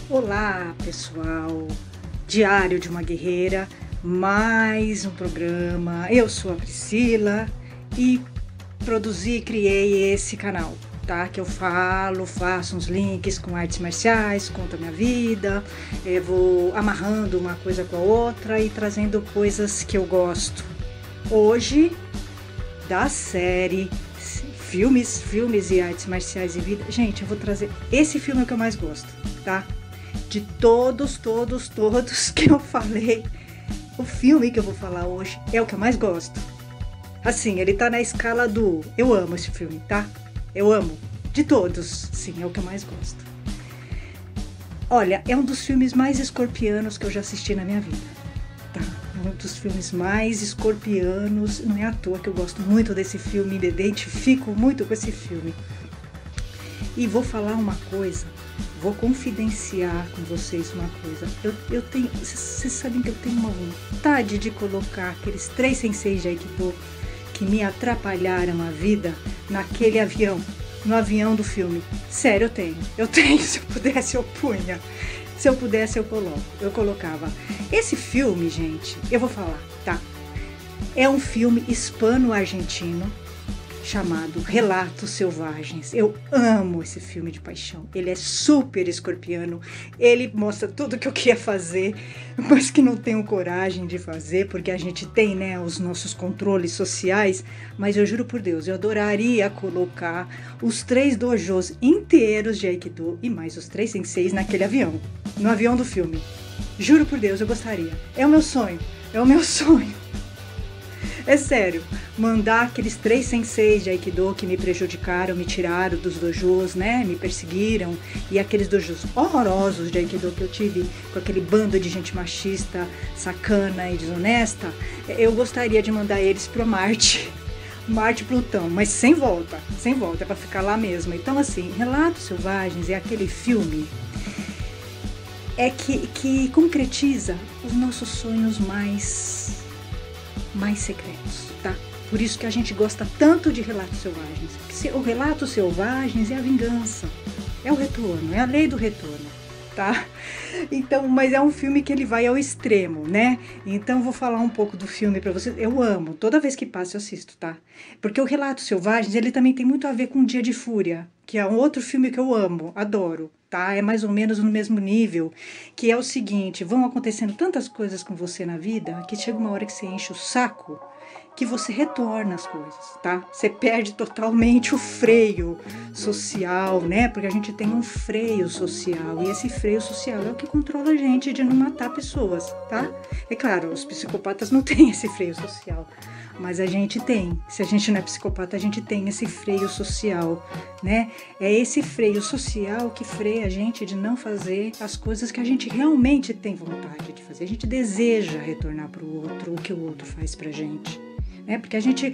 Olá, pessoal! Diário de uma Guerreira, mais um programa. Eu sou a Priscila e produzi e criei esse canal, tá? Que eu faço uns links com artes marciais, conto a minha vida, vou amarrando uma coisa com a outra e trazendo coisas que eu gosto. Hoje, da série Filmes e Artes Marciais e Vida. Gente, eu vou trazer esse filme que eu mais gosto, tá? De todos que eu falei, o filme que eu vou falar hoje é o que eu mais gosto. Assim, ele tá na escala do eu amo esse filme, tá? Eu amo. De todos, sim, é o que eu mais gosto. Olha, é um dos filmes mais escorpianos que eu já assisti na minha vida, tá? Um dos filmes mais escorpianos, não é à toa que eu gosto muito desse filme, me identifico muito com esse filme. E vou falar uma coisa, vou confidenciar com vocês uma coisa. Eu tenho, vocês sabem que eu tenho uma vontade de colocar aqueles 3 senseis de Aikido que me atrapalharam a vida naquele avião, no avião do filme. Sério, eu tenho, se eu pudesse eu punha. Se eu pudesse, eu colocava. Esse filme, gente, eu vou falar, tá? É um filme hispano-argentino chamado Relatos Selvagens. Eu amo esse filme de paixão. Ele é super escorpiano. Ele mostra tudo que eu queria fazer, mas que não tenho coragem de fazer, porque a gente tem, né, os nossos controles sociais. Mas eu juro por Deus, eu adoraria colocar os 3 dojos inteiros de Aikido e mais os 3 senseis naquele avião, no avião do filme. Juro por Deus, eu gostaria. É o meu sonho. É o meu sonho. É sério, mandar aqueles 3 senseis de Aikido que me prejudicaram, me tiraram dos dojos, né, me perseguiram, e aqueles dojos horrorosos de Aikido que eu tive com aquele bando de gente machista, sacana e desonesta, eu gostaria de mandar eles para Marte Plutão, mas sem volta, é para ficar lá mesmo. Então assim, Relatos Selvagens é aquele filme que concretiza os nossos sonhos mais secretos, tá? Por isso que a gente gosta tanto de Relatos Selvagens. O Relatos Selvagens é a vingança, é o retorno, é a lei do retorno, tá? Então, mas é um filme que ele vai ao extremo, né? Então vou falar um pouco do filme pra vocês. Eu amo, toda vez que passa eu assisto, tá? Porque o Relatos Selvagens, ele também tem muito a ver com Dia de Fúria, que é um outro filme que eu amo, adoro, tá? É mais ou menos no mesmo nível, que é o seguinte: vão acontecendo tantas coisas com você na vida, que chega uma hora que você enche o saco, que você retorna as coisas, tá? Você perde totalmente o freio social, né? Porque a gente tem um freio social, e esse freio social é o que controla a gente de não matar pessoas, tá? É claro, os psicopatas não têm esse freio social, mas a gente tem. Se a gente não é psicopata, a gente tem esse freio social, né? É esse freio social que freia a gente de não fazer as coisas que a gente realmente tem vontade de fazer. A gente deseja retornar para o outro o que o outro faz pra gente, né? Porque a gente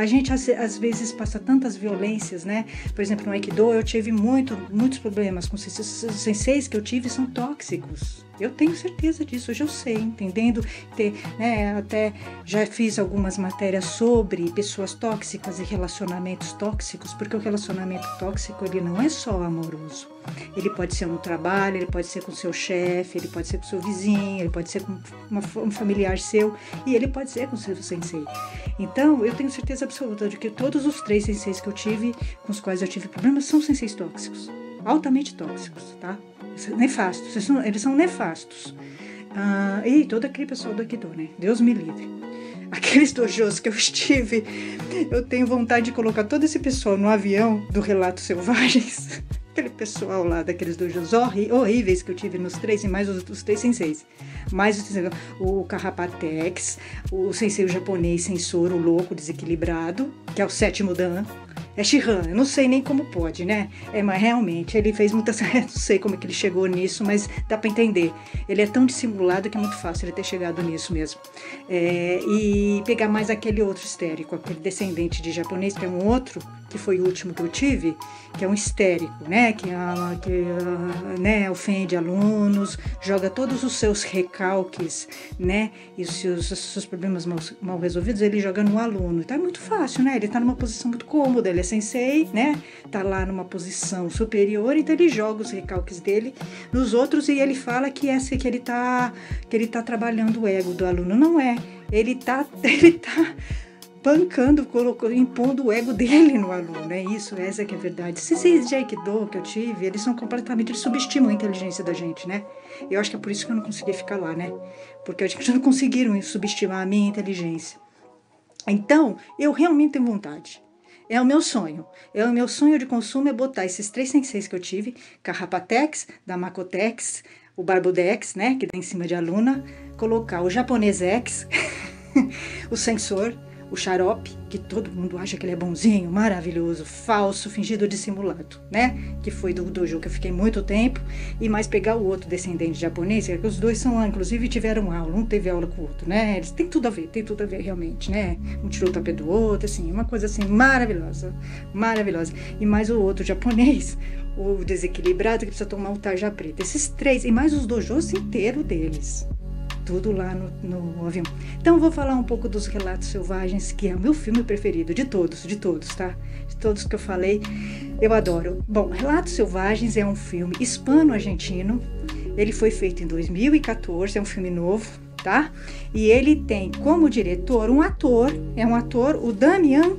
às vezes passa tantas violências, né? Por exemplo, no Aikido eu tive muitos problemas com os senseis que eu tive são tóxicos. Eu tenho certeza disso, hoje eu sei, entendendo, né, até já fiz algumas matérias sobre pessoas tóxicas e relacionamentos tóxicos, porque o relacionamento tóxico, ele não é só amoroso. Ele pode ser no trabalho, ele pode ser com seu chefe, ele pode ser com seu vizinho, ele pode ser com um familiar seu, e ele pode ser com seu sensei. Então, eu tenho certeza absoluta de que todos os 3 senseis que eu tive, com os quais eu tive problemas, são senseis tóxicos, altamente tóxicos, tá? Nefastos, eles são nefastos. E todo aquele pessoal do Aikido, né? Deus me livre. Aqueles dojos que eu estive, eu tenho vontade de colocar todo esse pessoal no avião do Relatos Selvagens. Aquele pessoal lá daqueles dojos horríveis que eu tive nos 3, e mais os 3 senseis. Mais o Carrapatex, o sensei japonês Sensoro, louco, desequilibrado, que é o 7º Dan. É Shihan, eu não sei nem como pode, né? Mas realmente, ele fez muitas... não sei como é que ele chegou nisso, mas dá pra entender. Ele é tão dissimulado que é muito fácil ele ter chegado nisso mesmo. E pegar mais aquele outro histérico, aquele descendente de japonês, que é um outro, que foi o último que eu tive, que é um histérico, né? Né, ofende alunos, joga todos os seus recalques, né? E os seus problemas mal resolvidos, ele joga no aluno. Então é muito fácil, né? Ele tá numa posição muito cômoda, ele é sensei, né? Tá lá numa posição superior, então ele joga os recalques dele nos outros e ele fala que ele tá trabalhando o ego do aluno. Não é. Ele tá bancando, impondo o ego dele no aluno, é isso, essa que é a verdade. Esses de Aikido que eu tive, eles subestimam a inteligência da gente, né? Eu acho que é por isso que eu não consegui ficar lá, né? Porque eu acho que já não conseguiram subestimar a minha inteligência. Então, eu realmente tenho vontade. É o meu sonho. O meu sonho de consumo é botar esses 3 senseis que eu tive, Carrapatex, Damacotex, o Barbudex, né, que tá em cima de aluna, colocar o Japonesex, o Sensor, o Xarope, que todo mundo acha que ele é bonzinho, maravilhoso, falso, fingido dissimulado, né? Que foi do dojo que eu fiquei muito tempo, e mais pegar o outro descendente japonês, que os dois são, inclusive, tiveram aula, um teve aula com o outro, né? Eles têm tudo a ver realmente, né? Um tirou o tapete do outro, assim, uma coisa assim maravilhosa, maravilhosa. E mais o outro japonês, o desequilibrado, que precisa tomar o tarja preta. Esses 3, e mais os dojos inteiros deles. Tudo lá no avião. Então eu vou falar um pouco dos Relatos Selvagens, que é o meu filme preferido, de todos, tá? De todos que eu falei, eu adoro. Bom, Relatos Selvagens é um filme hispano-argentino, ele foi feito em 2014, é um filme novo, tá? E ele tem como diretor um ator, o Damián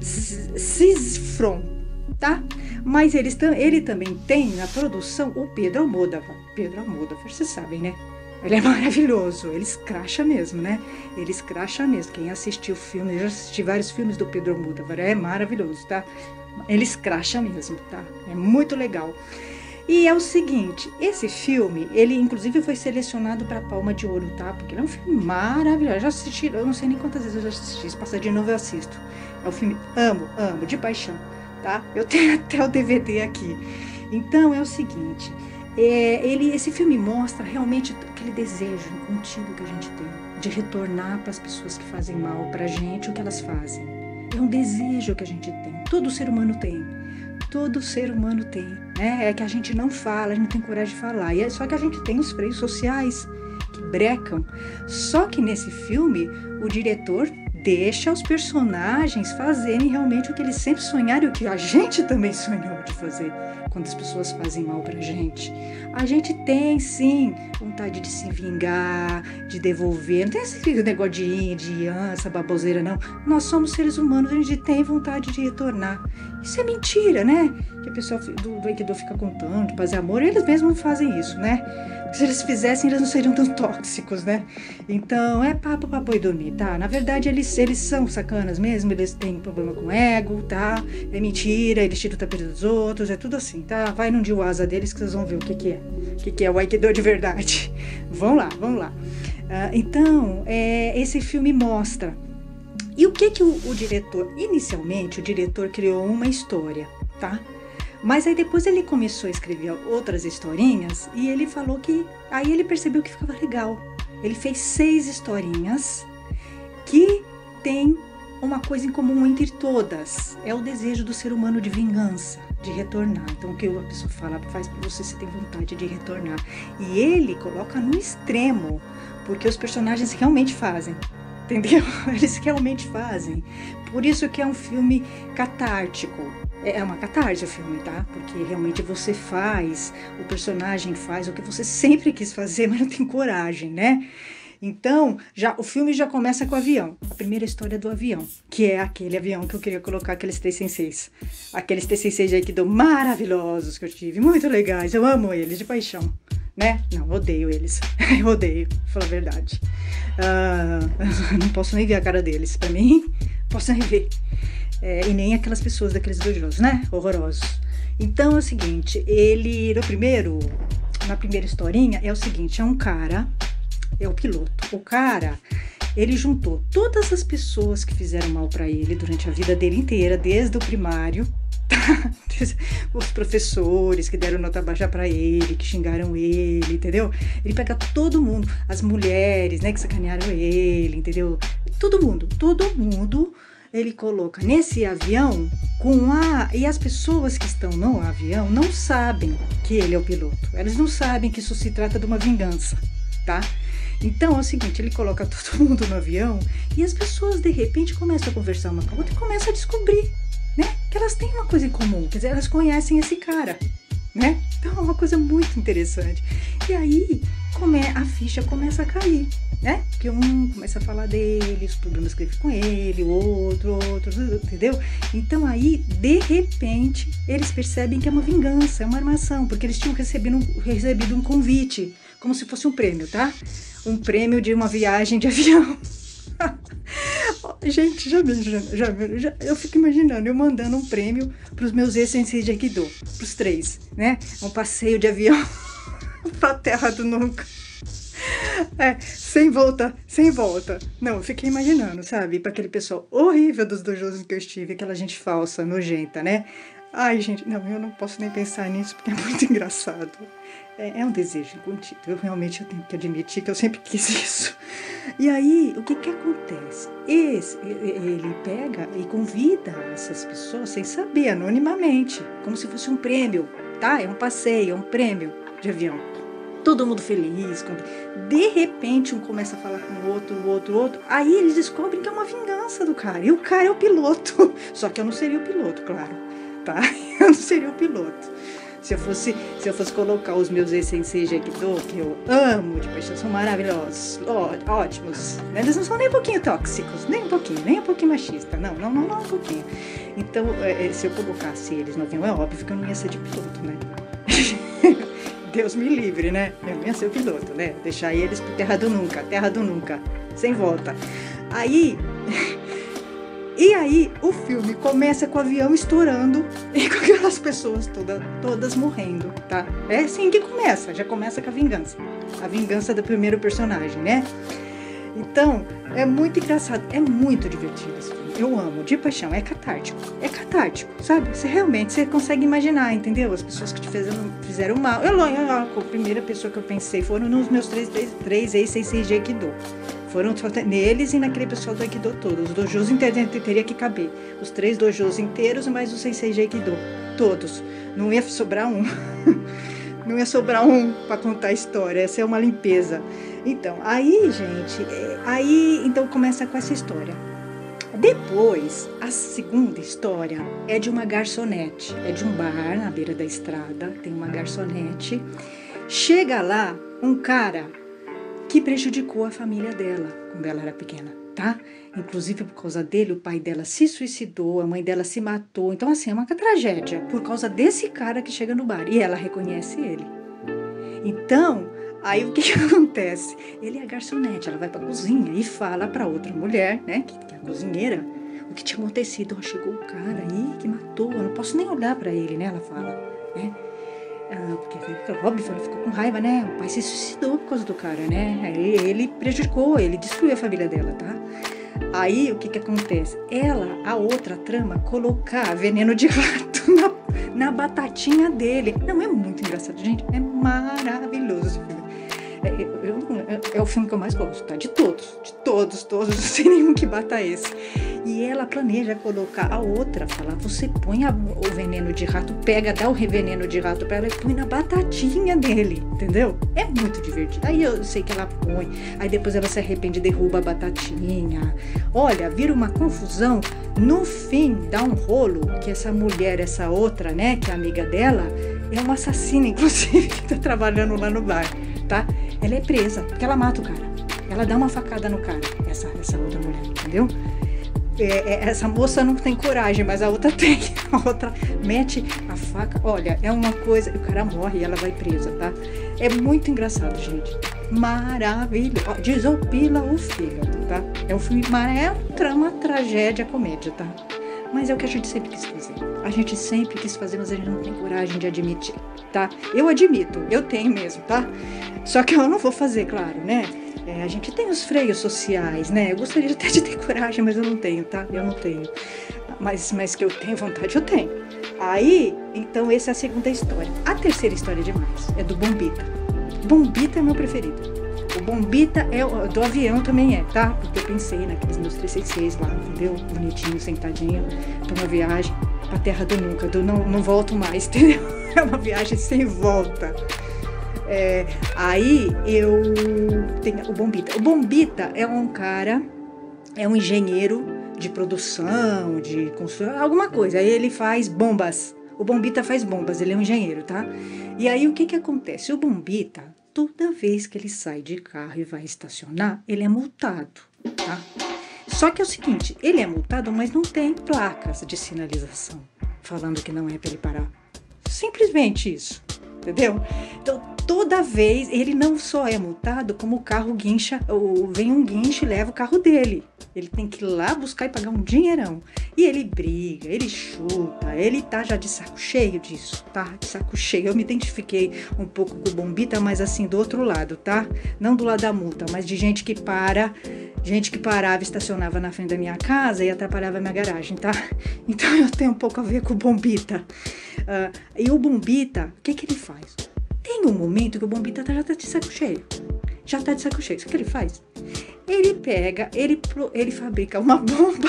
Cisfron, tá? Mas ele também tem na produção o Pedro Almodóvar. Pedro Almodóvar, vocês sabem, né? Ele é maravilhoso, ele escracha mesmo, né? Ele escracha mesmo. Quem assistiu o filme, eu já assisti vários filmes do Pedro Almodóvar, é maravilhoso, tá? Ele escracha mesmo, tá? É muito legal. E é o seguinte, esse filme, ele inclusive foi selecionado para Palma de Ouro, tá? Porque ele é um filme maravilhoso. Eu já assisti, eu não sei nem quantas vezes eu já assisti, se passar de novo eu assisto. É um filme, amo, de paixão, tá? Eu tenho até o DVD aqui. Então é o seguinte... esse filme mostra realmente aquele desejo contínuo que a gente tem de retornar para as pessoas que fazem mal para a gente o que elas fazem. É um desejo que a gente tem, todo ser humano tem, né? É que a gente não fala, a gente não tem coragem de falar, e só que a gente tem os freios sociais que brecam. Só que nesse filme o diretor deixa os personagens fazerem realmente o que eles sempre sonharam e o que a gente também sonhou de fazer quando as pessoas fazem mal pra gente. A gente tem, sim, vontade de se vingar, de devolver. Não tem esse negócio de essa baboseira, não. Nós somos seres humanos, a gente tem vontade de retornar. Isso é mentira, né? Que a pessoa do Aikido fica contando, de paz e amor, eles mesmos fazem isso, né? Se eles fizessem, eles não seriam tão tóxicos, né? Então, é papo pra boi dormir, tá? Na verdade, eles são sacanas mesmo, eles têm problema com ego, tá? É mentira, eles tiram o tapete dos outros, é tudo assim, tá? Vai num Diwasa deles que vocês vão ver o que é. O que é o Aikido de verdade. Vamos lá. Então, esse filme mostra. E o que o diretor... Inicialmente, o diretor criou uma história, tá? Mas aí depois ele começou a escrever outras historinhas e ele falou que... Aí ele percebeu que ficava legal. Ele fez 6 historinhas que tem uma coisa em comum entre todas. É o desejo do ser humano de vingança, de retornar. Então o que a pessoa fala, faz pra você tem vontade de retornar. E ele coloca no extremo, porque os personagens realmente fazem. Entendeu? Eles realmente fazem. Por isso que é um filme catártico. É uma catarse o filme, tá? Porque realmente você faz, o personagem faz o que você sempre quis fazer, mas não tem coragem, né? Então, o filme já começa com o avião. A primeira história do avião, que é aquele avião que eu queria colocar, aqueles 3 senseis. Aqueles 3 senseis aí que dão maravilhosos que eu tive, muito legais. Eu amo eles de paixão, né? Não, odeio eles. Eu odeio, pra falar a verdade. Não posso nem ver a cara deles. Pra mim, posso nem ver. E nem aquelas pessoas daqueles dojos, né? Horrorosos. Então é o seguinte, na primeira historinha, é o seguinte, é um cara, é o piloto. O cara, ele juntou todas as pessoas que fizeram mal pra ele durante a vida dele inteira, desde o primário, tá? Os professores que deram nota baixa pra ele, que xingaram ele, entendeu? Ele pega todo mundo, as mulheres, né, que sacanearam ele, entendeu? Todo mundo ele coloca nesse avião e as pessoas que estão no avião não sabem que ele é o piloto. Elas não sabem que isso se trata de uma vingança, tá? Então é o seguinte, ele coloca todo mundo no avião e as pessoas de repente começam a conversar uma com a outra e começam a descobrir, né, que elas têm uma coisa em comum, quer dizer, elas conhecem esse cara, né? Então é uma coisa muito interessante. E aí a ficha começa a cair, né? Porque um começa a falar dele, os problemas que ele tem com ele, o outro, entendeu? Então aí, de repente, eles percebem que é uma vingança, é uma armação, porque eles tinham recebido um convite, como se fosse um prêmio, tá? Um prêmio de uma viagem de avião. Gente, eu fico imaginando eu mandando um prêmio para os meus ex-senseis de Aikido, para os 3, né? Um passeio de avião para a terra do nunca. Sem volta. Não, eu fiquei imaginando, sabe? Para aquele pessoal horrível dos dojos que eu estive, aquela gente falsa, nojenta, né? Ai, gente, não, eu não posso nem pensar nisso porque é muito engraçado. É um desejo contido. Eu tenho que admitir que eu sempre quis isso. E aí, o que acontece? Ele pega e convida essas pessoas sem saber, anonimamente, como se fosse um prêmio, tá? É um passeio, é um prêmio de avião. Todo mundo feliz. De repente, um começa a falar com o outro. Aí eles descobrem que é uma vingança do cara. E o cara é o piloto. Só que eu não seria o piloto, claro. Tá? Eu não seria o piloto. Se eu fosse colocar os meus ex-senseis de Aikido, que eu amo de paixão, são maravilhosos, ótimos. Eles não são nem um pouquinho tóxicos, nem um pouquinho machista. Não, um pouquinho. Então, se eu colocasse eles no avião, é óbvio que eu não ia ser de piloto, né? Deus me livre, né? Eu não ia ser o piloto, né? Deixar eles pro terra do nunca, sem volta. E aí, o filme começa com o avião estourando e com aquelas pessoas todas morrendo, tá? É assim que começa, já começa com a vingança. A vingança do primeiro personagem, né? Então, é muito engraçado, é muito divertido esse filme. Eu amo, de paixão, é catártico, sabe? Você consegue imaginar, entendeu? As pessoas que te fizeram mal. A primeira pessoa que eu pensei foram nos meus três ex-senseis de Aikido. Foram neles e naquele pessoal do Aikido todo. Os dojos teria que caber. Os 3 dojos inteiros, mais os senseis de Aikido. Todos. Não ia sobrar um. Não ia sobrar um para contar a história. Essa é uma limpeza. Então, então começa com essa história. Depois, a segunda história é de uma garçonete. É de um bar na beira da estrada. Tem uma garçonete. Chega lá um cara que prejudicou a família dela quando ela era pequena, tá? Inclusive, por causa dele, o pai dela se suicidou, a mãe dela se matou. Então, assim, é uma tragédia por causa desse cara que chega no bar. E ela reconhece ele. Então, aí o que acontece? Ele é a garçonete, ela vai pra cozinha e fala pra outra mulher, né, que é a cozinheira, o que tinha acontecido. Chegou o cara aí que matou, eu não posso nem olhar pra ele, né, ela fala, né? Porque, óbvio, ela ficou com raiva, né? O pai se suicidou por causa do cara, né? Ele prejudicou, ele destruiu a família dela, tá? Aí, o que acontece? A outra trama, colocar veneno de rato na batatinha dele. Não, é muito engraçado, gente. É maravilhoso esse filme. É o filme que eu mais gosto, tá? De todos, não sei nenhum que bata esse. E ela planeja colocar a outra, falar, você põe o veneno de rato, dá o veneno de rato pra ela e põe na batatinha dele, entendeu? É muito divertido. Aí eu sei que ela põe, aí depois ela se arrepende e derruba a batatinha. Olha, vira uma confusão. No fim, dá um rolo que essa mulher, essa outra, né, que é amiga dela, é uma assassina, inclusive, que tá trabalhando lá no bar, tá? Ela é presa, porque ela mata o cara. Ela dá uma facada no cara, essa outra mulher, entendeu? Essa moça não tem coragem, mas a outra tem. A outra mete a faca. Olha, é uma coisa... O cara morre e ela vai presa, tá? É muito engraçado, gente. Maravilhoso. Desopila o fígado, tá? É um filme... É um trama, tragédia, comédia, tá? Mas é o que a gente sempre quis fazer. A gente sempre quis fazer, mas a gente não tem coragem de admitir, tá? Eu admito, eu tenho mesmo, tá? Só que eu não vou fazer, claro, né? A gente tem os freios sociais, né? Eu gostaria até de ter coragem, mas eu não tenho, tá? Eu não tenho. Mas que eu tenho vontade, eu tenho. Aí, então, essa é a segunda história. A terceira história é demais. É do Bombita. Bombita é meu preferido. O Bombita é do avião também tá? Porque eu pensei naqueles meus 366 lá, entendeu? Bonitinho, sentadinho, pra uma viagem pra terra do nunca, não volto mais, entendeu? É uma viagem sem volta. Aí eu tenho o Bombita. O Bombita é um cara, é um engenheiro de produção, de construção, alguma coisa. Aí ele faz bombas. O Bombita faz bombas, ele é um engenheiro, tá? E aí o que acontece? O Bombita, toda vez que ele sai de carro e vai estacionar, ele é multado, tá? Só que é o seguinte, ele é multado, mas não tem placas de sinalização falando que não é para ele parar. Simplesmente isso, entendeu? Então, toda vez, ele não só é multado, como o carro guincha, vem um guincho e leva o carro dele. Ele tem que ir lá buscar e pagar um dinheirão. E ele briga, ele chuta, ele tá já de saco cheio disso, tá? De saco cheio. Eu me identifiquei um pouco com o Bombita, mas assim, do outro lado, tá? Não do lado da multa, mas de gente que parava e estacionava na frente da minha casa e atrapalhava a minha garagem, tá? Então eu tenho um pouco a ver com o Bombita. E o Bombita, o que ele faz? Tem um momento que o Bombita já tá de saco cheio. Já tá de saco cheio. O que ele faz? Ele pega, ele fabrica uma bomba,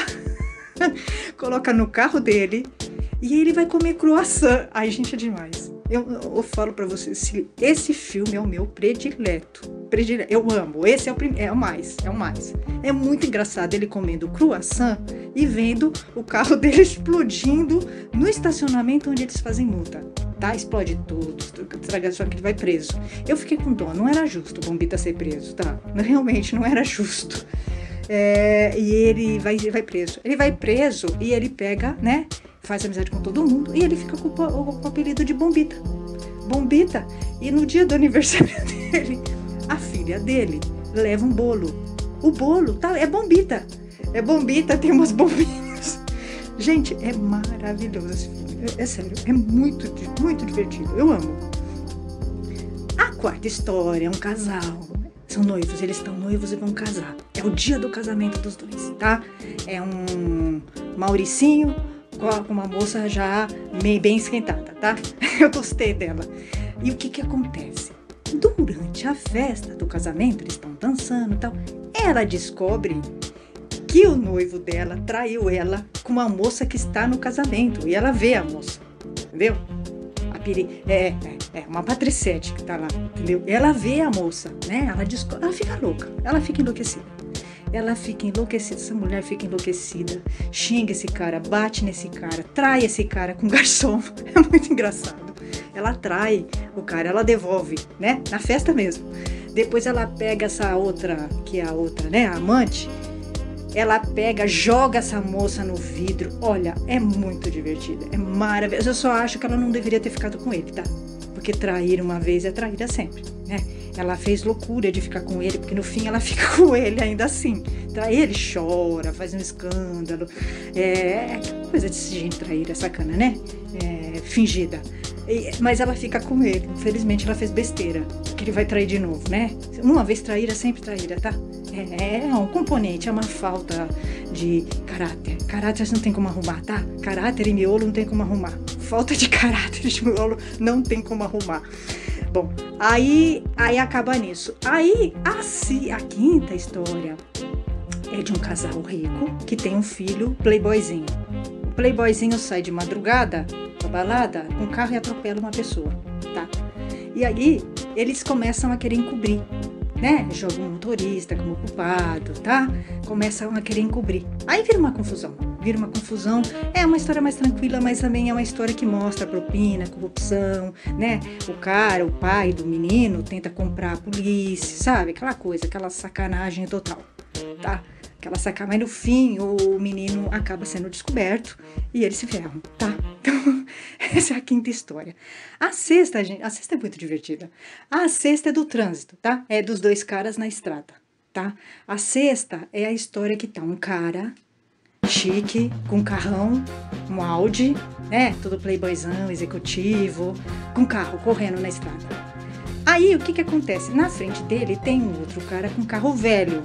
coloca no carro dele e ele vai comer croissant. Ai, gente, é demais. Eu falo pra vocês, esse filme é o meu predileto. Eu amo. Esse é o mais. É muito engraçado ele comendo croissant e vendo o carro dele explodindo no estacionamento onde eles fazem multa. Tá? Explode tudo, só que ele vai preso. Eu fiquei com dó, não era justo o Bombita ser preso, tá? Realmente não era justo. E ele vai preso. Ele vai preso e ele pega, né? Faz amizade com todo mundo e ele fica com o apelido de Bombita. Bombita. E no dia do aniversário dele, a filha dele leva um bolo. O bolo é Bombita. É Bombita, tem umas bombinhas. Gente, é maravilhoso esse filme. É sério, é muito, muito divertido. Eu amo. A quarta história é um casal. São noivos, eles estão noivos e vão casar. É o dia do casamento dos dois, tá? É um Mauricinho com uma moça já bem esquentada, tá? Eu gostei dela. E o que acontece? Durante a festa do casamento, eles estão dançando e tal. Ela descobre que o noivo dela traiu ela com uma moça que está no casamento. E ela vê a moça, entendeu? Uma patricete que tá lá, entendeu? Ela vê a moça, né? Ela fica louca, ela fica enlouquecida. Essa mulher fica enlouquecida. Xinga esse cara, bate nesse cara, trai esse cara com garçom. É muito engraçado. Ela trai o cara, ela devolve, né? Na festa mesmo. Depois ela pega essa outra, que é a outra, né? A amante. Ela pega, joga essa moça no vidro. Olha, é muito divertida, é maravilhoso. Eu só acho que ela não deveria ter ficado com ele, tá? Porque trair uma vez é traída sempre, né? Ela fez loucura de ficar com ele, porque no fim ela fica com ele ainda assim. Trair, ele chora, faz um escândalo. Que coisa de gente traíra, sacana, né? Fingida. Mas ela fica com ele. Infelizmente ela fez besteira, que ele vai trair de novo, né? Uma vez traíra, sempre traíra, tá? É um componente, é uma falta de caráter. Caráter não tem como arrumar, tá? Caráter e miolo não tem como arrumar. Falta de caráter e miolo não tem como arrumar. Bom, aí acaba nisso. Aí, a quinta história é de um casal rico que tem um filho playboyzinho. O playboyzinho sai de madrugada pra balada com um carro e atropela uma pessoa, tá? E aí, eles começam a querer encobrir, né? Jogam o motorista como culpado, tá? Começam a querer encobrir. Aí vira uma confusão. É uma história mais tranquila, mas também é uma história que mostra propina, corrupção, né? O pai do menino tenta comprar a polícia, sabe? Aquela coisa, aquela sacanagem total, tá? Mas no fim o menino acaba sendo descoberto e eles se ferram, tá? Então, essa é a quinta história. A sexta, gente, é muito divertida. A sexta é do trânsito, tá? É dos dois caras na estrada, tá? A sexta é a história que tá um cara chique, com um carrão, um Audi, né? Todo playboyzão, executivo, com carro correndo na estrada. Aí, o que acontece? Na frente dele tem um outro cara com um carro velho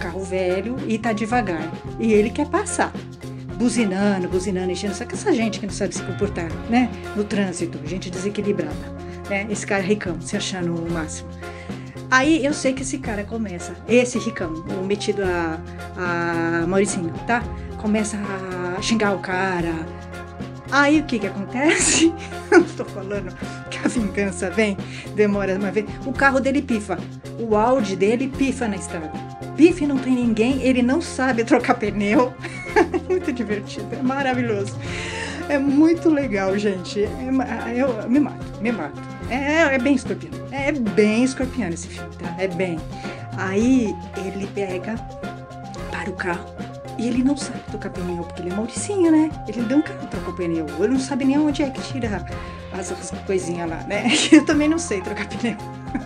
e tá devagar. E ele quer passar, buzinando, enchendo. Só que essa gente que não sabe se comportar, né? No trânsito, gente desequilibrada, né? Esse cara ricão, se achando o máximo. Aí eu sei que esse cara começa, esse ricão, o metido a Mauricinho, tá? Começa a xingar o cara. Aí o que acontece? Eu tô falando que a vingança vem, demora uma vez. O carro dele pifa, o Audi dele pifa na estrada. Pifa e não tem ninguém, ele não sabe trocar pneu. É muito divertido, é maravilhoso. É muito legal, gente. Eu me mato. É bem escorpiano. É bem escorpiano esse filme, tá? É bem. Aí ele pega, para o carro. E ele não sabe trocar pneu, porque ele é Mauricinho, né? Ele nunca trocou pneu. Ele não sabe nem onde é que tira as coisinhas lá, né? Eu também não sei trocar pneu.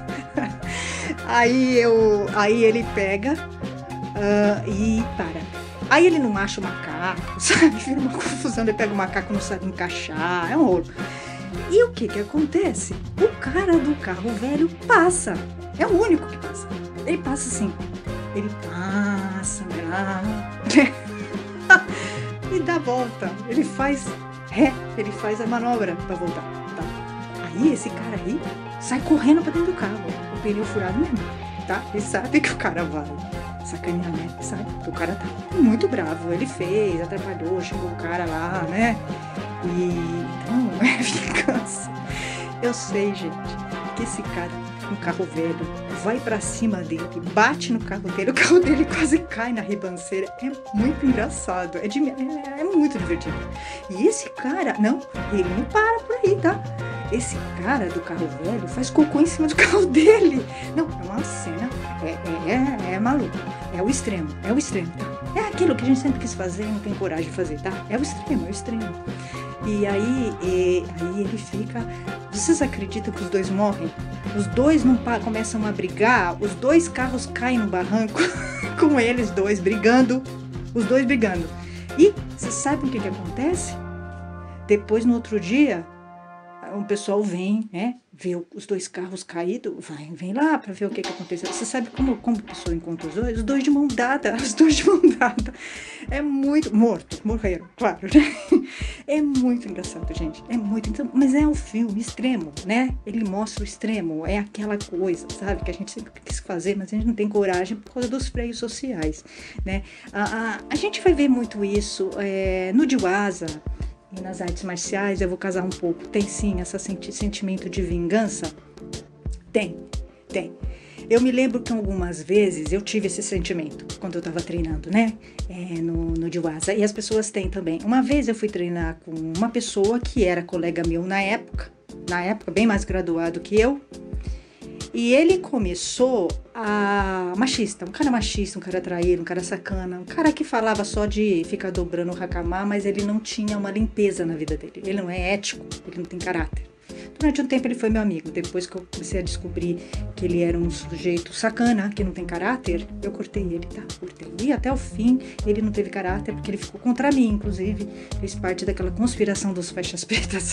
Aí ele pega e para. Aí ele não acha o macaco, sabe? Vira uma confusão, ele pega o macaco, não sabe encaixar, é um rolo. E o que acontece? O cara do carro velho passa. É o único que passa. Ele passa assim. Ele passa, e dá a volta. Ele faz a manobra pra voltar. Tá? Aí esse cara aí sai correndo pra dentro do carro. O pneu furado mesmo, tá? Ele sabe que o cara vai sacanear, né? Sabe? O cara tá muito bravo. Ele fez, atrapalhou, chegou o cara lá, né? E então é vingança. Eu sei, gente, que esse cara com carro velho vai pra cima dele, bate no carro dele, o carro dele quase cai na ribanceira. É muito engraçado, é muito divertido. E esse cara, ele não para por aí, tá? Esse cara do carro velho faz cocô em cima do carro dele. Não, é uma cena, é maluco, é o extremo, tá? É aquilo que a gente sempre quis fazer e não tem coragem de fazer, tá? É o extremo. E aí ele fica... Vocês acreditam que os dois morrem? Os dois não começam a brigar, os dois carros caem no barranco com eles dois brigando, os dois brigando. E vocês sabem o que acontece? Depois, no outro dia, o pessoal vem, né, vê os dois carros caídos, vem lá pra ver o que aconteceu. Você sabe como a pessoa encontra os dois? Os dois de mão dada. É muito... Morreram, claro, né? É muito engraçado, gente. Mas é um filme extremo, né? Ele mostra o extremo, é aquela coisa, sabe? Que a gente sempre quis fazer, mas a gente não tem coragem por causa dos freios sociais, né? A gente vai ver muito isso no Diwasa. E nas artes marciais, eu vou casar um pouco. Tem sim esse sentimento de vingança? Tem. Eu me lembro que algumas vezes eu tive esse sentimento quando eu estava treinando, né? No Diwasa. E as pessoas têm também. Uma vez eu fui treinar com uma pessoa que era colega meu na época bem mais graduado que eu. E ele começou um cara machista, um cara traíra, um cara sacana, um cara que falava só de ficar dobrando o hacamá, mas ele não tinha uma limpeza na vida dele. Ele não é ético, ele não tem caráter. Durante um tempo ele foi meu amigo. Depois que eu comecei a descobrir que ele era um sujeito sacana, que não tem caráter, eu cortei ele, tá? E até o fim ele não teve caráter, porque ele ficou contra mim, inclusive. Fez parte daquela conspiração dos faixas pretas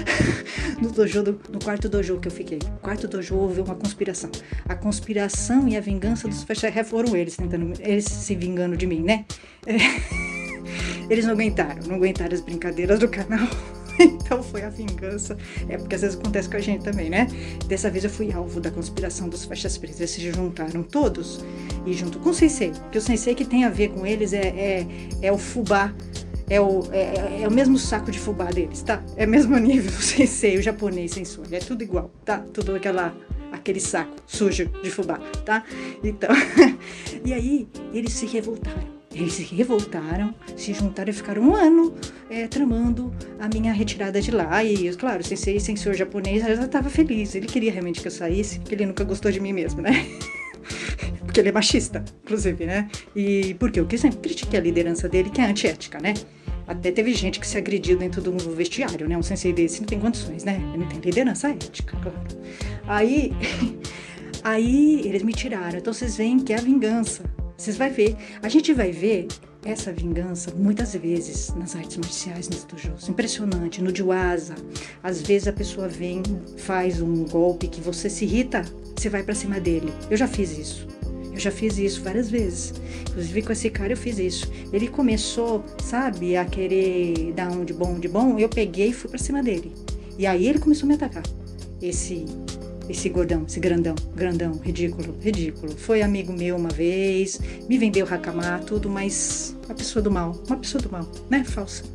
no quarto dojo que eu fiquei. No quarto dojo houve uma conspiração. A conspiração e a vingança dos faixas foram eles se vingando de mim, né? Eles não aguentaram as brincadeiras do canal. Então foi a vingança. Porque às vezes acontece com a gente também, né? Dessa vez eu fui alvo da conspiração dos faixas pretas. Eles se juntaram todos e junto com o sensei, que o sensei que tem a ver com eles é o fubá. É o mesmo saco de fubá deles, tá? É o mesmo nível do sensei, o japonês sensor. É tudo igual, tá? Tudo aquele saco sujo de fubá, tá? Então, e aí eles se revoltaram. Se juntaram e ficaram um ano tramando a minha retirada de lá. E, claro, o sensei, senhor japonês, já estava feliz. Ele queria realmente que eu saísse, porque ele nunca gostou de mim mesmo, né? Porque ele é machista, inclusive, né? E porque eu sempre critiquei a liderança dele, que é antiética, né? Até teve gente que se agrediu dentro do vestiário, né? Um sensei desse não tem condições, né? Ele não tem liderança ética, claro. Aí eles me tiraram. Então vocês veem que é a vingança. Vocês vão ver. A gente vai ver essa vingança muitas vezes nas artes marciais, nos dojos. Impressionante. No Diwasa, às vezes a pessoa vem, faz um golpe que você se irrita, você vai pra cima dele. Eu já fiz isso várias vezes. Inclusive com esse cara eu fiz isso. Ele começou, sabe, a querer dar um de bom. Eu peguei e fui pra cima dele. E aí ele começou a me atacar. Esse Esse gordão, esse grandão, ridículo. Foi amigo meu uma vez, me vendeu Hakama, tudo, mas uma pessoa do mal, né? Falsa.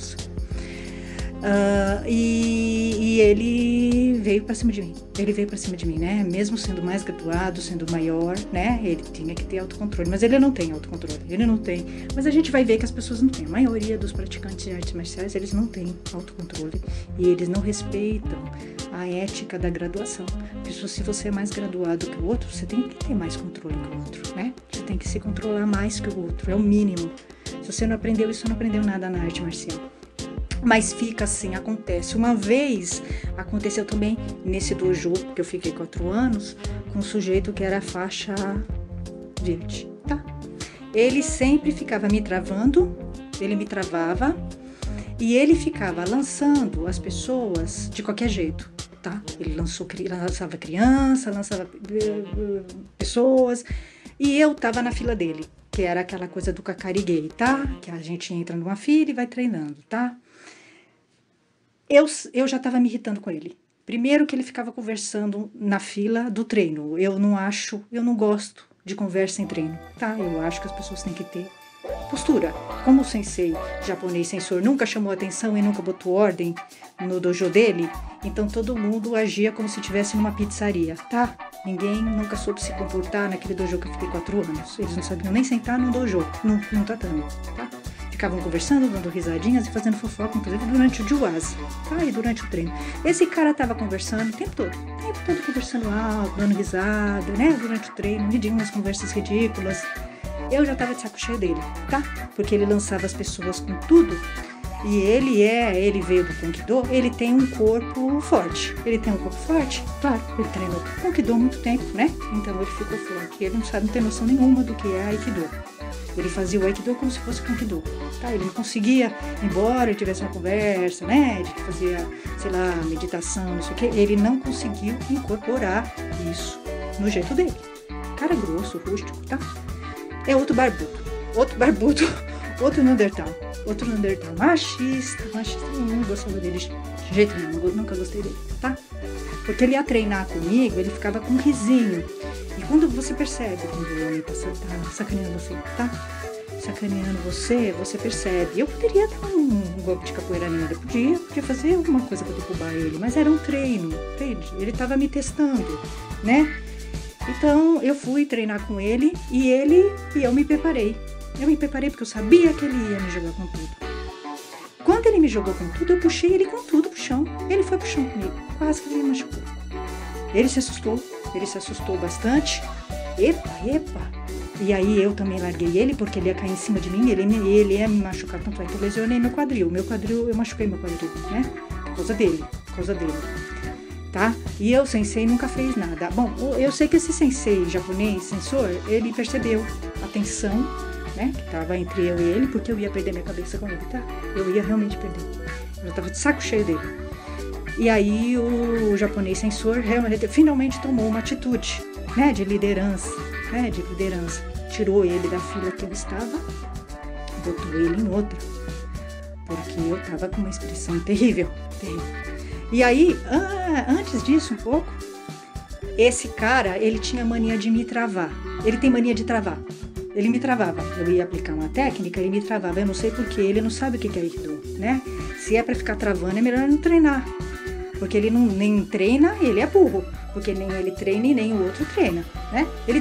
E ele veio pra cima de mim, né? Mesmo sendo mais graduado, sendo maior, né? Ele tinha que ter autocontrole, mas ele não tem autocontrole, Mas a gente vai ver que as pessoas não têm. A maioria dos praticantes de artes marciais, eles não têm autocontrole e eles não respeitam a ética da graduação. Porque se você é mais graduado que o outro, você tem que ter mais controle que o outro, né? Você tem que se controlar mais que o outro, é o mínimo. Se você não aprendeu isso, não aprendeu nada na arte marcial. Mas fica assim, acontece. Uma vez aconteceu também nesse dojo, que eu fiquei 4 anos, com um sujeito que era faixa verde, tá? Ele sempre ficava me travando, ele me travava e ele ficava lançando as pessoas de qualquer jeito, tá? Ele lançava criança, lançava pessoas e eu tava na fila dele, que era aquela coisa do kakarigei, tá? Que a gente entra numa fila e vai treinando, tá? Eu já estava me irritando com ele. Primeiro que ele ficava conversando na fila do treino. Eu não gosto de conversa em treino, tá? Eu acho que as pessoas têm que ter postura. Como o sensei japonês sensor nunca chamou atenção e nunca botou ordem no dojo dele, então todo mundo agia como se estivesse numa pizzaria, tá? Ninguém nunca soube se comportar naquele dojo que eu fiquei 4 anos. Eles não sabiam nem sentar num dojo, num tatame, tá? Ficavam conversando, dando risadinhas e fazendo fofoca, inclusive durante o juaz, tá? E durante o treino. Esse cara tava conversando o tempo todo conversando alto, dando risada, né? Durante o treino, umas conversas ridículas. Eu já tava de saco cheio dele, tá? Porque ele lançava as pessoas com tudo. E ele veio do Konkidô, ele tem um corpo forte. Claro, ele treinou Konkidô há muito tempo, né? Então ele ficou forte. Ele não tem noção nenhuma do que é Aikido. Ele fazia o Aikido como se fosse Konkidô, tá? Ele não conseguia, embora tivesse uma conversa, né? De que fazia, sei lá, meditação, não sei o quê. Ele não conseguiu incorporar isso no jeito dele. Cara grosso, rústico, tá? É outro barbudo, outro Neandertal, machista, eu não gostava dele de jeito nenhum, nunca gostei dele, tá? Porque ele ia treinar comigo, ele ficava com um risinho, e quando você percebe, quando o homem tá sacaneando você, tá? Sacaneando você percebe. Eu poderia dar um golpe de capoeira nele, podia fazer alguma coisa pra derrubar ele, mas era um treino, entende? Ele tava me testando, né? Então eu fui treinar com ele e eu me preparei. Porque eu sabia que ele ia me jogar com tudo. Quando ele me jogou com tudo, eu puxei ele com tudo pro chão. Ele foi pro chão comigo, quase que ele me machucou. Ele se assustou bastante. Epa! E aí eu também larguei ele, porque ele ia cair em cima de mim, ele ia me machucar. Tanto é que eu lesionei meu quadril, eu machuquei meu quadril, né? Por causa dele. Tá? E o sensei nunca fez nada. Bom, eu sei que esse sensei japonês, sensor, ele percebeu a tensão, né, que tava entre eu e ele, porque eu ia perder minha cabeça com ele, tá? Eu ia realmente perder. Eu já tava de saco cheio dele. E aí o japonês sensor realmente, finalmente tomou uma atitude, né, de liderança. Tirou ele da fila que eu estava, botou ele em outra, porque eu tava com uma expressão terrível. E aí, antes disso um pouco, esse cara, ele tinha mania de me travar. Ele tem mania de travar. Ele me travava. Eu ia aplicar uma técnica, ele me travava. Eu não sei porquê, ele não sabe o que é Aikido, né? Se é pra ficar travando, é melhor não treinar. Porque ele nem treina, ele é burro. Porque nem ele treina e nem o outro treina, né? Ele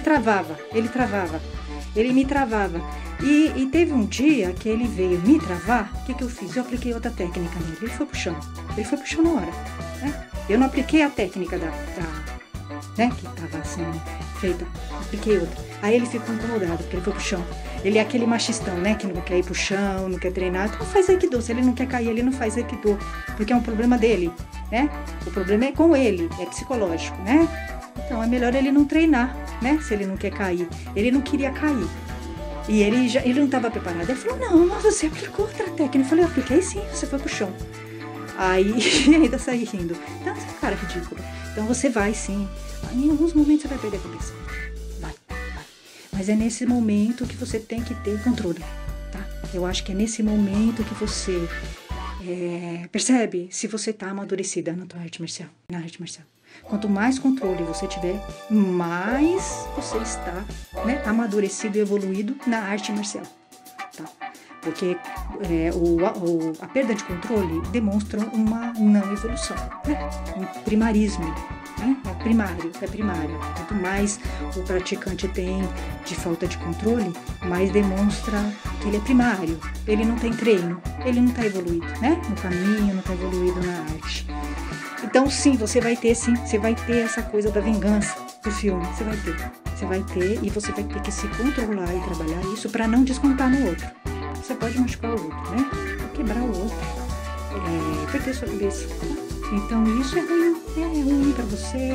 me travava. E teve um dia que ele veio me travar, o que eu fiz? Eu apliquei outra técnica nele, ele foi pro chão na hora, né? Eu não apliquei a técnica né, que tava assim, feita, apliquei outra. Aí ele ficou incomodado, porque ele foi pro chão. Ele é aquele machistão, né, que não quer ir pro chão, não quer treinar, então faz Aikido. Se ele não quer cair, ele não faz Aikido, porque é um problema dele, né? O problema é com ele, é psicológico, né? Então é melhor ele não treinar, né, se ele não quer cair. Ele não queria cair. E ele não estava preparado. Ele falou, não, mas você aplicou outra técnica. Eu falei, eu apliquei sim, você foi pro chão. Aí ainda saí rindo. Então, você é um cara ridículo. Então você vai sim. Em alguns momentos você vai perder a cabeça. Vai. Mas é nesse momento que você tem que ter controle, tá? Eu acho que é nesse momento que você percebe se você tá amadurecida na tua arte marcial. Quanto mais controle você tiver, mais você está, né, amadurecido e evoluído na arte marcial. Tá? Porque a perda de controle demonstra uma não evolução, né? Um primarismo, né? É primário. Quanto mais o praticante tem de falta de controle, mais demonstra que ele é primário, ele não tem treino, ele não está evoluído, né? No caminho, não está evoluído na arte. Então, sim, você vai ter essa coisa da vingança do filme, você vai ter e você vai ter que se controlar e trabalhar isso para não descontar no outro. Você pode machucar o outro, né? Quebrar o outro, perder sua cabeça. Então, isso é ruim para você.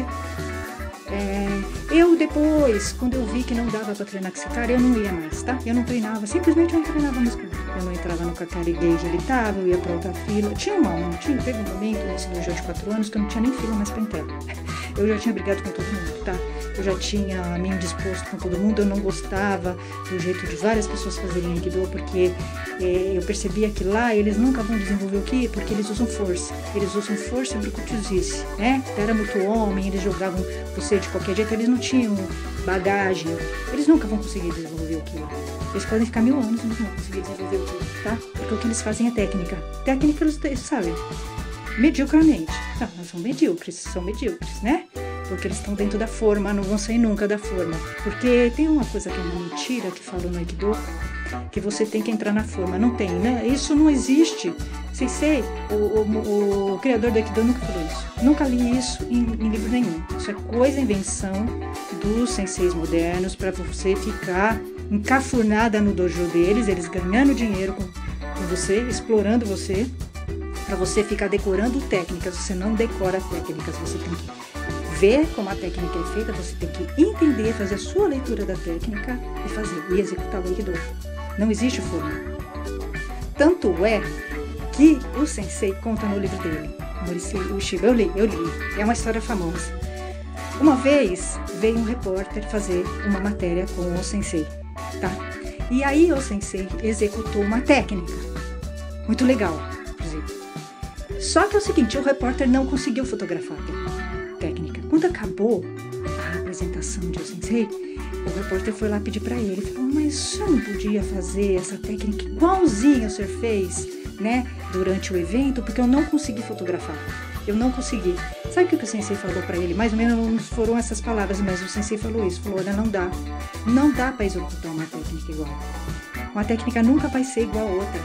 Eu depois, quando eu vi que não dava para treinar com esse cara, eu não ia mais, tá? Eu não treinava, simplesmente eu não treinava mais com ele. Eu não entrava no Kakari Gay que ele tava, eu ia pra outra fila. Teve um momento nesse dojo de 4 anos que eu não tinha nem fila mais pra entrar. Eu já tinha brigado com todo mundo, tá? Eu já tinha me indisposto com todo mundo, eu não gostava do jeito de várias pessoas fazerem Aikido, porque eu percebia que lá eles nunca vão desenvolver o Ki, porque eles usam força. Eles usam força e brucutizice, né? Era muito homem, eles jogavam você de qualquer jeito, eles não tinham bagagem. Eles nunca vão conseguir desenvolver o Ki lá. Eles podem ficar 1000 anos e não vão conseguir desenvolver o Ki, tá? Porque o que eles fazem é técnica. Técnica eles sabem, mediocramente. Não, mas são medíocres, né? Porque eles estão dentro da forma, não vão sair nunca da forma. Porque tem uma coisa que é uma mentira que falam no Aikido, que você tem que entrar na forma. Não tem, né? Isso não existe. Sensei, o criador do Aikido nunca falou isso. Nunca li isso em livro nenhum. Isso é invenção dos senseis modernos para você ficar encafurnada no dojo deles, eles ganhando dinheiro com você, explorando você, para você ficar decorando técnicas. Você não decora técnicas, você tem que ver como a técnica é feita, você tem que entender, fazer a sua leitura da técnica e executar o Aikido. Não existe forma. Tanto é que o sensei conta no livro dele, Morihei Ueshiba, eu li, é uma história famosa. Uma vez veio um repórter fazer uma matéria com o sensei, tá? E aí o sensei executou uma técnica, muito legal, inclusive. Só que é o seguinte, o repórter não conseguiu fotografar a técnica. Quando acabou a apresentação de o sensei, o repórter foi lá pedir para ele, falou, mas o senhor não podia fazer essa técnica igualzinha o senhor fez, né, durante o evento, porque eu não consegui fotografar. Eu não consegui. Sabe o que o sensei falou para ele? Mais ou menos foram essas palavras, mas o sensei falou isso. Falou, olha, não dá para executar uma técnica igual. Uma técnica nunca vai ser igual a outra.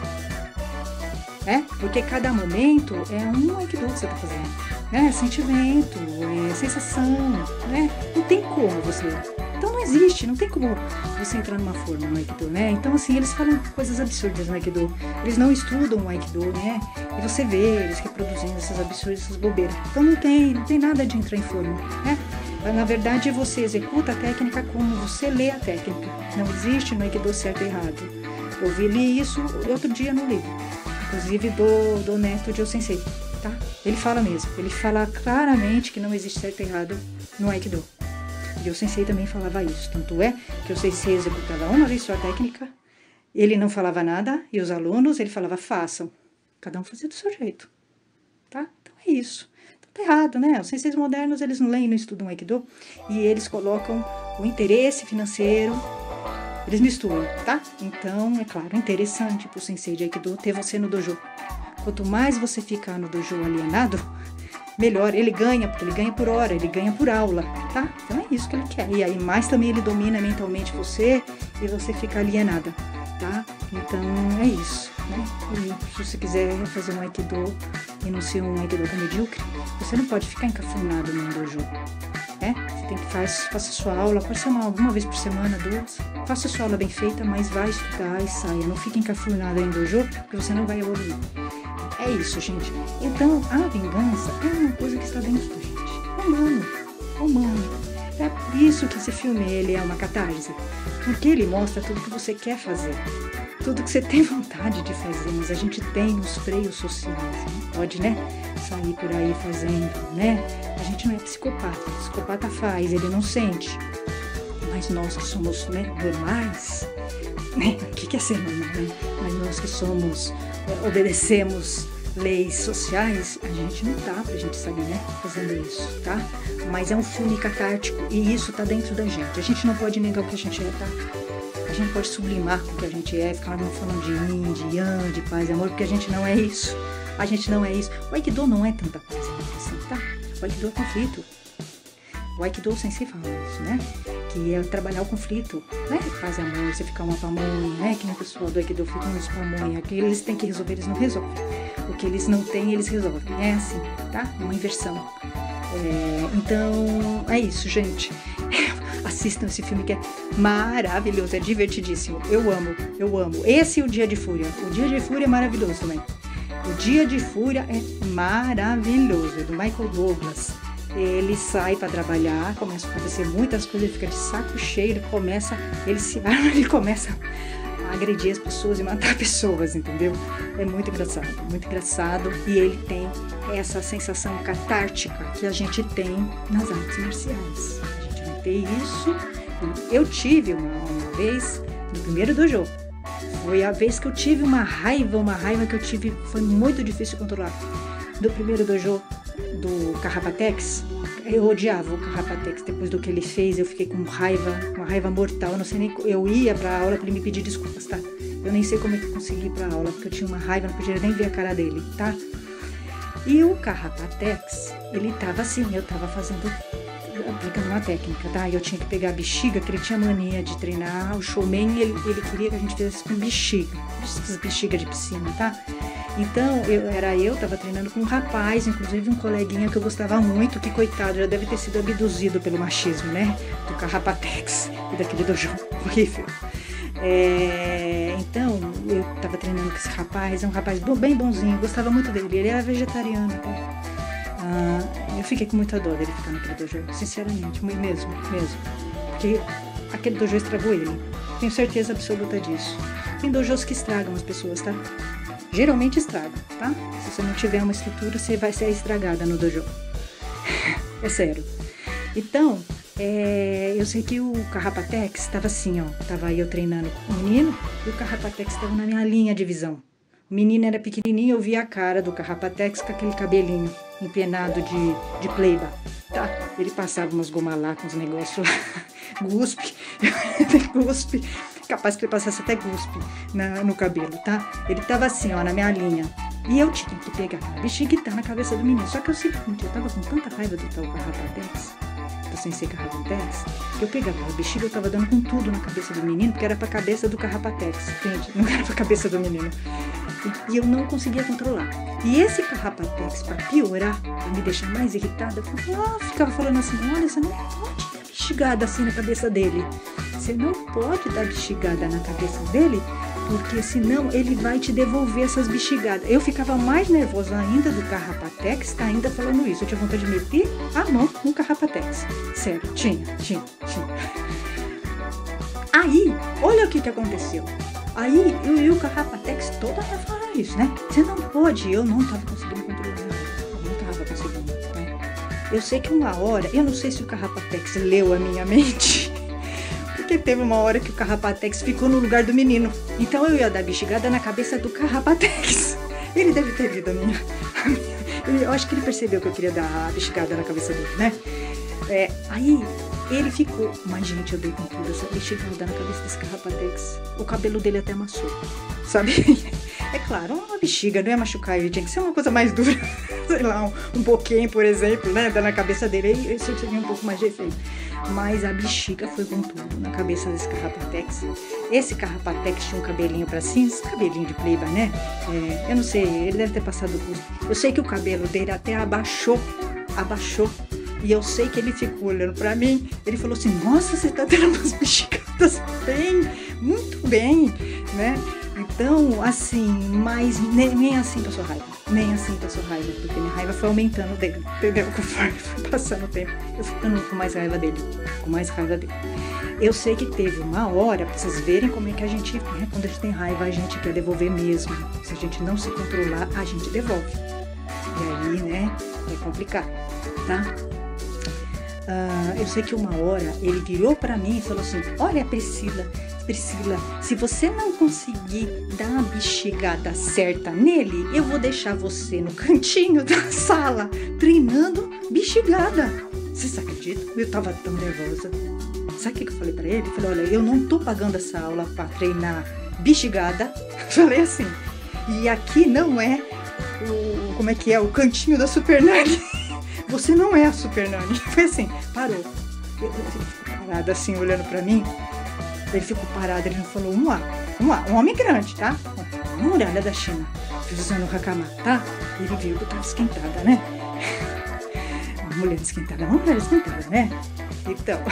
Porque cada momento é um Aikido que você está fazendo. É sentimento, é sensação, né? Não tem como você... Então não existe, não tem como você entrar numa forma no Aikido, né? Então assim, eles falam coisas absurdas no Aikido. Eles não estudam o Aikido, né? E você vê eles reproduzindo essas absurdas, essas bobeiras. Então não tem nada de entrar em forma, né? Na verdade, você executa a técnica como você lê a técnica. Não existe no Aikido certo e errado. Eu li isso outro dia no livro, inclusive do neto de O-sensei, tá? Ele fala mesmo, ele fala claramente que não existe certo e errado no Aikido. E o sensei também falava isso. Tanto é que o sensei executava uma vez só a técnica, ele não falava nada, e os alunos, ele falava, façam. Cada um fazia do seu jeito, tá? Então é isso. Então tá errado, né? Os senseis modernos, eles não leem, não estudam Aikido, e eles colocam o interesse financeiro, eles misturam, tá? Então, é claro, é interessante pro sensei de Aikido ter você no dojo. Quanto mais você ficar no dojo alienado, melhor, ele ganha, porque ele ganha por hora, ele ganha por aula, tá? Então é isso que ele quer. E aí mais também ele domina mentalmente você e você fica alienada, tá? Então é isso, né? E se você quiser fazer um Aikido e não ser um Aikido medíocre, você não pode ficar encafunado no dojo, né? Você tem que faça sua aula, pode ser uma vez por semana, 2, faça sua aula bem feita, mas vai estudar e saia, não fique encafunado em dojo, porque você não vai evoluir. É isso, gente. Então, a vingança é uma coisa que está dentro da gente. É humano. É por isso que esse filme ele é uma catarse. Porque ele mostra tudo que você quer fazer. Tudo que você tem vontade de fazer. Mas a gente tem os freios sociais. Não pode, né? Sair por aí fazendo, né? A gente não é psicopata. O psicopata faz, ele não sente. Mas nós que somos, né, normais... O que é ser normal, né? Mas nós que somos, obedecemos leis sociais, a gente não tá pra gente sair, né, fazendo isso, tá? Mas é um filme catártico e isso tá dentro da gente. A gente não pode negar o que a gente é, tá? A gente pode sublimar o que a gente é, ficar falando de yin, de yang, de paz e amor, porque a gente não é isso. A gente não é isso. O Aikido não é tanta paz e amor assim, tá? O Aikido é conflito. O Aikido Sensei fala isso, né? Que é trabalhar o conflito, né? Paz e amor, você ficar uma pamonha, né? Que nem a pessoa do Aikido fica uns pamonha, que eles têm que resolver, eles não resolvem. O que eles não têm, eles resolvem. É assim, tá? Uma inversão. Então, é isso, gente. Assistam esse filme que é maravilhoso, é divertidíssimo. Eu amo, eu amo. Esse e o Dia de Fúria. O Dia de Fúria é maravilhoso também. O Dia de Fúria é maravilhoso. É do Michael Douglas. Ele sai para trabalhar, começa a acontecer muitas coisas, ele fica de saco cheio, ele se arma, ele começa a agredir as pessoas e matar pessoas, entendeu? É muito engraçado e ele tem essa sensação catártica que a gente tem nas artes marciais. A gente vai ter isso. Eu tive uma vez no primeiro dojo. Foi a vez que eu tive uma raiva que eu tive, foi muito difícil controlar. Do primeiro dojo do Carrapatex, eu odiava o Carrapatex. Depois do que ele fez, eu fiquei com uma raiva mortal. Eu não sei nem, eu ia pra aula pra ele me pedir desculpas, tá? Eu nem sei como é que eu consegui ir pra aula, porque eu tinha uma raiva, não podia nem ver a cara dele, tá? E o Carrapatex, ele tava assim, eu tava aplicando uma técnica, tá? E eu tinha que pegar a bexiga, que ele tinha mania de treinar o showman, e ele queria que a gente fizesse com bexiga de piscina, tá? Então, eu tava treinando com um rapaz, inclusive um coleguinha que eu gostava muito, que coitado, já deve ter sido abduzido pelo machismo, né? Do Carrapatex e daquele dojo horrível. Então, eu tava treinando com esse rapaz, é um rapaz bem bonzinho, gostava muito dele, ele era vegetariano, tá? Eu fiquei com muita dor dele ficar naquele dojo, sinceramente, mesmo. Porque aquele dojo estragou ele, tenho certeza absoluta disso. Tem dojos que estragam as pessoas, tá? Geralmente estraga, tá? Se você não tiver uma estrutura, você vai ser estragada no dojo. É sério. Então, eu sei que o Carrapatex estava assim, ó. Tava eu treinando com o menino e o Carrapatex estava na minha linha de visão. O menino era pequenininho, eu via a cara do Carrapatex com aquele cabelinho empenado de pleiba, tá? Ele passava umas gomas lá com uns negócios lá. Guspe. Capaz que ele passasse até guspe no cabelo, tá? Ele tava assim, ó, na minha linha. E eu tinha que pegar a bexiga e tá na cabeça do menino. Só que eu seguinte, eu tava com tanta raiva do tal Carrapatex, do Sensei Carrapatex, que eu pegava a bexiga, eu tava dando com tudo na cabeça do menino, porque era pra cabeça do Carrapatex, entende? Não era pra cabeça do menino. E eu não conseguia controlar. E esse Carrapatex, pra piorar, pra me deixar mais irritada, eu ficava falando assim, olha, você não pode dar bexigada assim na cabeça dele. Você não pode dar bexigada na cabeça dele, porque senão ele vai te devolver essas bexigadas. Eu ficava mais nervosa ainda do Carrapatex, tá ainda falando isso. Eu tinha vontade de meter a mão no Carrapatex. Sério, tinha. Aí, olha o que aconteceu. Aí, eu e o Carrapatex toda hora falando isso, né? Você não pode, eu não tava conseguindo controlar. Eu não tava conseguindo, né? Eu sei que uma hora, eu não sei se o Carrapatex leu a minha mente, porque teve uma hora que o Carrapatex ficou no lugar do menino. Então eu ia dar bexigada na cabeça do Carrapatex. Ele deve ter lido a minha. Eu acho que ele percebeu que eu queria dar a bexigada na cabeça dele, né? Aí ele ficou. Mas, gente, eu dei com tudo essa bexigada na cabeça desse Carrapatex. O cabelo dele até amassou, sabe? É claro, uma bexiga não ia machucar ele, tinha que ser uma coisa mais dura. Sei lá, um pouquinho, por exemplo, né? Dar na cabeça dele, aí isso seria um pouco mais de efeito. Mas a bexiga foi com tudo na cabeça desse Carrapatex. Esse Carrapatex tinha um cabelinho pra cima, esse cabelinho de pleiba, né? Eu não sei, ele deve ter passado o custo. Eu sei que o cabelo dele até abaixou. E eu sei que ele ficou olhando pra mim, ele falou assim, nossa, você tá tendo umas bexigadas muito bem, né? Então, assim, mas nem assim passou raiva, porque minha raiva foi aumentando dele, entendeu? Conforme foi passando o tempo, eu fui ficando com mais raiva dele. Eu sei que teve uma hora, pra vocês verem como é que a gente, né, quando a gente tem raiva, a gente quer devolver mesmo. Se a gente não se controlar, a gente devolve. E aí, né, é complicado, tá? Eu sei que uma hora ele virou pra mim e falou assim, olha, Priscila, Priscila, se você não conseguir dar uma bexigada certa nele, eu vou deixar você no cantinho da sala treinando bexigada. Você acredita? Eu tava tão nervosa. Sabe o que eu falei pra ele? Eu falei, olha, eu não tô pagando essa aula pra treinar bexigada. Falei assim, e aqui não é como é que é, o cantinho da Super Nani. Você não é a Super Nani. Foi assim, parou. Ele ficou parado assim, olhando pra mim. Ele ficou parado, ele não falou, um homem grande, tá? Uma muralha da China, usando o hakama, tá? Ele viu que eu tava esquentada, né? Uma mulher esquentada, né? Então,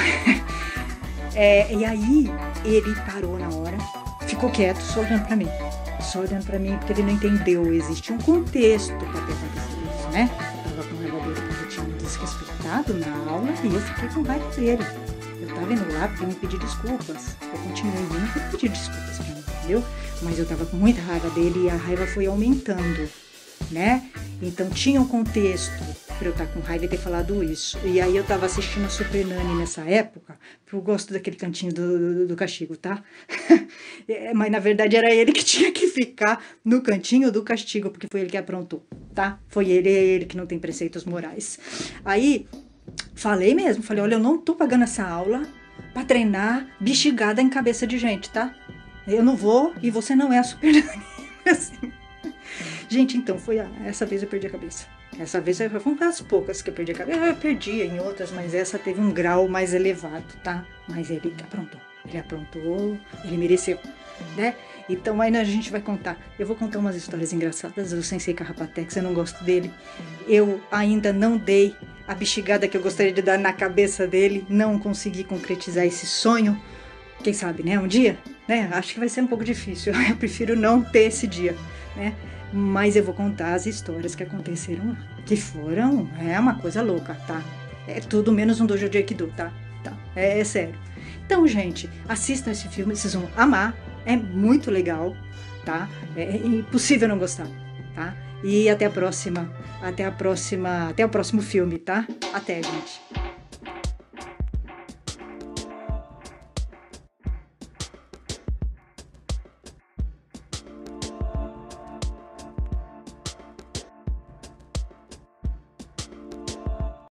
e aí ele parou na hora, ficou quieto, só olhando pra mim, porque ele não entendeu, existe um contexto pra ter acontecido isso, né? Eu tava com raiva dele porque eu tinha me desrespeitado na aula e eu fiquei com raiva dele. Eu tava indo lá pra me pedir desculpas, eu continuei vindo pra pedir desculpas pra mim, entendeu? Mas eu tava com muita raiva dele e a raiva foi aumentando, né? Então tinha um contexto pra eu estar com raiva e ter falado isso. E aí eu tava assistindo a Super Nani nessa época, porque eu gosto daquele cantinho do castigo, tá? Mas na verdade era ele que tinha que ficar no cantinho do castigo, porque foi ele que aprontou, tá? Foi ele que não tem preceitos morais. Aí falei, olha, eu não tô pagando essa aula pra treinar bexigada em cabeça de gente, tá? Eu não vou e você não é a Super Nani. Assim. Gente, então, essa vez eu perdi a cabeça. Essa vez foi uma das poucas que eu perdi a cabeça. Eu perdia em outras, mas essa teve um grau mais elevado, tá? Mas ele aprontou, ele mereceu, né? Então aí a gente vai contar. Eu vou contar umas histórias engraçadas do Sensei Carrapatex, eu não gosto dele. Eu ainda não dei a bexigada que eu gostaria de dar na cabeça dele, não consegui concretizar esse sonho. Quem sabe, né? Um dia, né? Acho que vai ser um pouco difícil. Eu prefiro não ter esse dia, né? Mas eu vou contar as histórias que aconteceram, que foram, uma coisa louca, tá? É tudo menos um dojo de Aikido, tá? É sério. Então, gente, assistam esse filme, vocês vão amar, é muito legal, tá? É impossível não gostar, tá? E até o próximo filme, tá? Até, gente.